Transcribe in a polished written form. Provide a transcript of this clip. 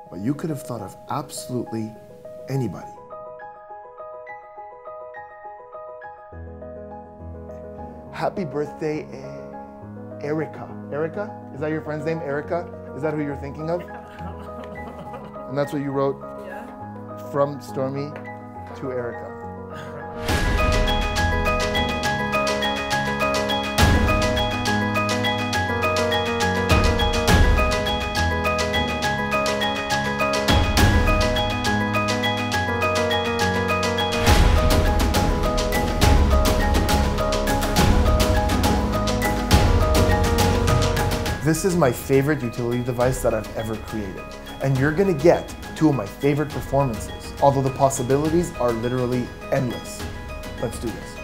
but you could have thought of absolutely anybody. Happy birthday, Erica. Erica? Is that your friend's name, Erica? Is that who you're thinking of? And that's what you wrote? Yeah. From Stormy to Erica. This is my favorite utility device that I've ever created. And you're gonna get two of my favorite performances, although the possibilities are literally endless. Let's do this.